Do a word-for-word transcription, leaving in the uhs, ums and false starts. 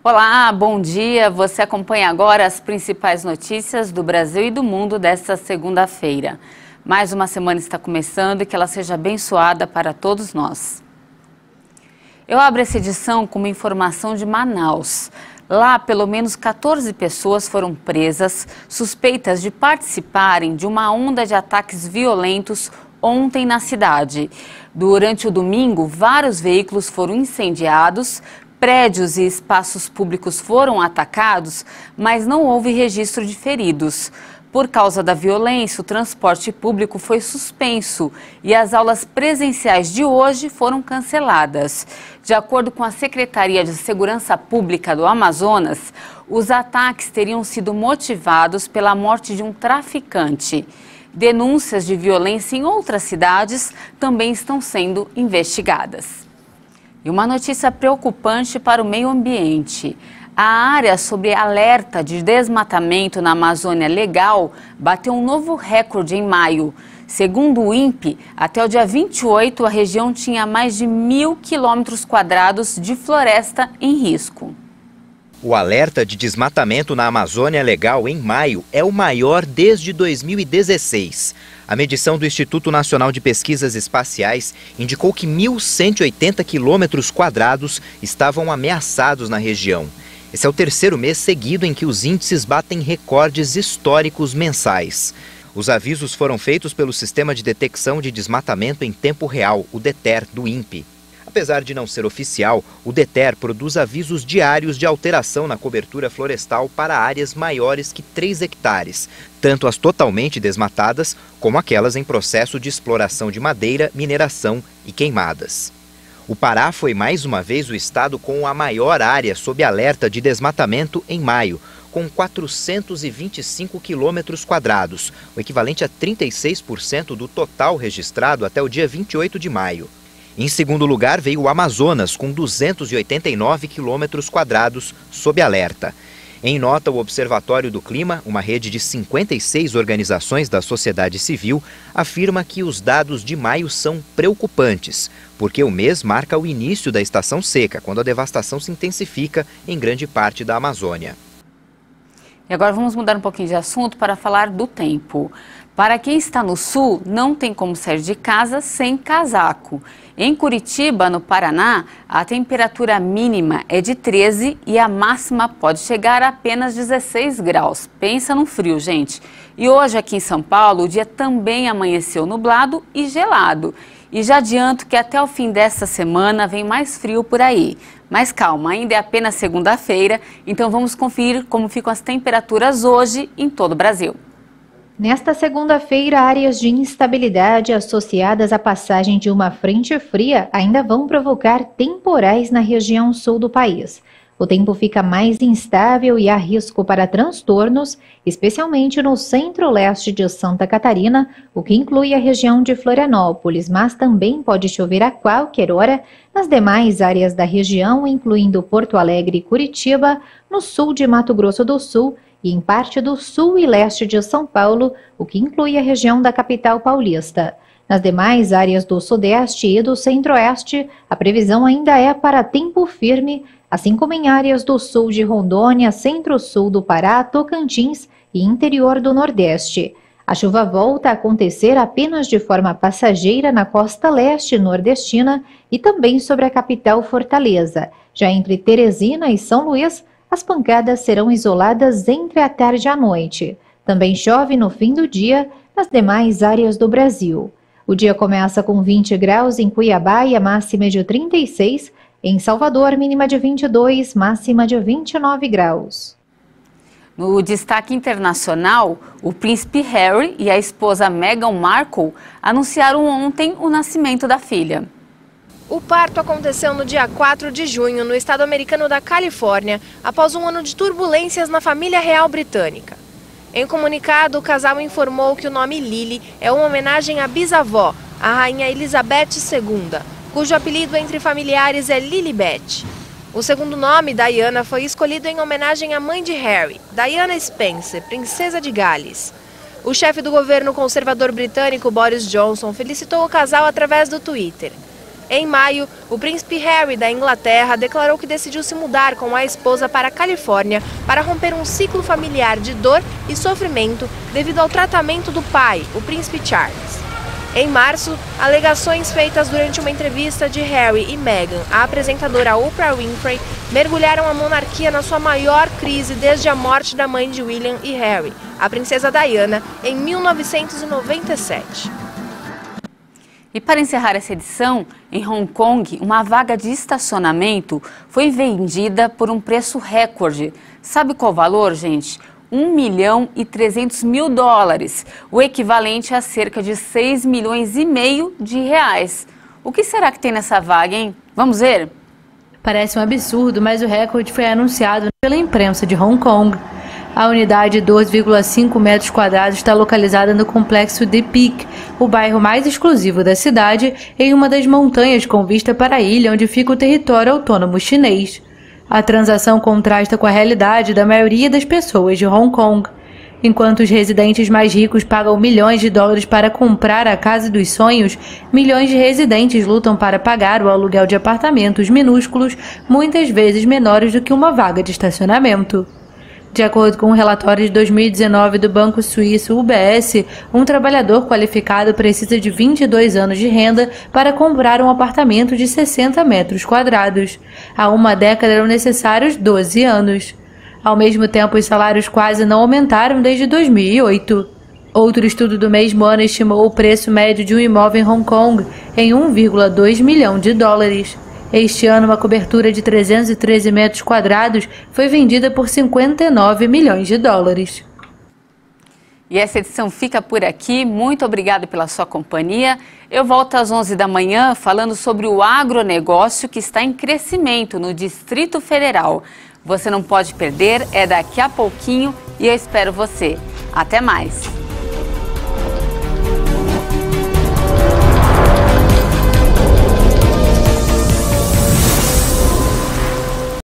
Olá, bom dia. Você acompanha agora as principais notícias do Brasil e do mundo desta segunda-feira. Mais uma semana está começando e que ela seja abençoada para todos nós. Eu abro essa edição com uma informação de Manaus. Lá, pelo menos quatorze pessoas foram presas, suspeitas de participarem de uma onda de ataques violentos ontem na cidade. Durante o domingo, vários veículos foram incendiados, prédios e espaços públicos foram atacados, mas não houve registro de feridos. Por causa da violência, o transporte público foi suspenso e as aulas presenciais de hoje foram canceladas. De acordo com a Secretaria de Segurança Pública do Amazonas, os ataques teriam sido motivados pela morte de um traficante. Denúncias de violência em outras cidades também estão sendo investigadas. E uma notícia preocupante para o meio ambiente. A área sob alerta de desmatamento na Amazônia Legal bateu um novo recorde em maio. Segundo o INPE, até o dia vinte e oito, a região tinha mais de mil quilômetros quadrados de floresta em risco. O alerta de desmatamento na Amazônia Legal em maio é o maior desde dois mil e dezesseis. A medição do Instituto Nacional de Pesquisas Espaciais indicou que mil cento e oitenta quilômetros quadrados estavam ameaçados na região. Esse é o terceiro mês seguido em que os índices batem recordes históricos mensais. Os avisos foram feitos pelo Sistema de Detecção de Desmatamento em Tempo Real, o DETER, do INPE. Apesar de não ser oficial, o DETER produz avisos diários de alteração na cobertura florestal para áreas maiores que três hectares, tanto as totalmente desmatadas como aquelas em processo de exploração de madeira, mineração e queimadas. O Pará foi mais uma vez o estado com a maior área sob alerta de desmatamento em maio, com quatrocentos e vinte e cinco quilômetros quadrados, o equivalente a trinta e seis por cento do total registrado até o dia vinte e oito de maio. Em segundo lugar veio o Amazonas, com duzentos e oitenta e nove quilômetros quadrados sob alerta. Em nota, o Observatório do Clima, uma rede de cinquenta e seis organizações da sociedade civil, afirma que os dados de maio são preocupantes, porque o mês marca o início da estação seca, quando a devastação se intensifica em grande parte da Amazônia. E agora vamos mudar um pouquinho de assunto para falar do tempo. Para quem está no sul, não tem como sair de casa sem casaco. Em Curitiba, no Paraná, a temperatura mínima é de treze e a máxima pode chegar a apenas dezesseis graus. Pensa no frio, gente. E hoje aqui em São Paulo, o dia também amanheceu nublado e gelado. E já adianto que até o fim dessa semana vem mais frio por aí. Mas calma, ainda é apenas segunda-feira, então vamos conferir como ficam as temperaturas hoje em todo o Brasil. Nesta segunda-feira, áreas de instabilidade associadas à passagem de uma frente fria ainda vão provocar temporais na região sul do país. O tempo fica mais instável e há risco para transtornos, especialmente no centro-leste de Santa Catarina, o que inclui a região de Florianópolis, mas também pode chover a qualquer hora nas demais áreas da região, incluindo Porto Alegre e Curitiba, no sul de Mato Grosso do Sul, e em parte do sul e leste de São Paulo, o que inclui a região da capital paulista. Nas demais áreas do sudeste e do centro-oeste, a previsão ainda é para tempo firme, assim como em áreas do sul de Rondônia, centro-sul do Pará, Tocantins e interior do Nordeste. A chuva volta a acontecer apenas de forma passageira na costa leste nordestina e também sobre a capital Fortaleza. Já entre Teresina e São Luís, as pancadas serão isoladas entre a tarde e a noite. Também chove no fim do dia nas demais áreas do Brasil. O dia começa com vinte graus em Cuiabá e a máxima é de trinta e seis, em Salvador, mínima de vinte e dois, máxima de vinte e nove graus. No destaque internacional, o príncipe Harry e a esposa Meghan Markle anunciaram ontem o nascimento da filha. O parto aconteceu no dia quatro de junho, no estado americano da Califórnia, após um ano de turbulências na família real britânica. Em comunicado, o casal informou que o nome Lily é uma homenagem à bisavó, a rainha Elizabeth segunda, cujo apelido entre familiares é Lilibet. O segundo nome, Diana, foi escolhido em homenagem à mãe de Harry, Diana Spencer, princesa de Gales. O chefe do governo conservador britânico, Boris Johnson, felicitou o casal através do Twitter. Em maio, o príncipe Harry da Inglaterra declarou que decidiu se mudar com a esposa para a Califórnia para romper um ciclo familiar de dor e sofrimento devido ao tratamento do pai, o príncipe Charles. Em março, alegações feitas durante uma entrevista de Harry e Meghan à apresentadora Oprah Winfrey mergulharam a monarquia na sua maior crise desde a morte da mãe de William e Harry, a princesa Diana, em mil novecentos e noventa e sete. E para encerrar essa edição, em Hong Kong, uma vaga de estacionamento foi vendida por um preço recorde. Sabe qual o valor, gente? um milhão e trezentos mil dólares, o equivalente a cerca de seis milhões e meio de reais. O que será que tem nessa vaga, hein? Vamos ver? Parece um absurdo, mas o recorde foi anunciado pela imprensa de Hong Kong. A unidade de dois vírgula cinco metros quadrados está localizada no complexo The Peak, o bairro mais exclusivo da cidade, em uma das montanhas com vista para a ilha onde fica o território autônomo chinês. A transação contrasta com a realidade da maioria das pessoas de Hong Kong. Enquanto os residentes mais ricos pagam milhões de dólares para comprar a casa dos sonhos, milhões de residentes lutam para pagar o aluguel de apartamentos minúsculos, muitas vezes menores do que uma vaga de estacionamento. De acordo com um relatório de dois mil e dezenove do banco suíço U B S, um trabalhador qualificado precisa de vinte e dois anos de renda para comprar um apartamento de sessenta metros quadrados. Há uma década eram necessários doze anos. Ao mesmo tempo, os salários quase não aumentaram desde dois mil e oito. Outro estudo do mesmo ano estimou o preço médio de um imóvel em Hong Kong em um vírgula dois milhão de dólares. Este ano, uma cobertura de trezentos e treze metros quadrados foi vendida por cinquenta e nove milhões de dólares. E essa edição fica por aqui. Muito obrigada pela sua companhia. Eu volto às onze da manhã falando sobre o agronegócio que está em crescimento no Distrito Federal. Você não pode perder, é daqui a pouquinho e eu espero você. Até mais!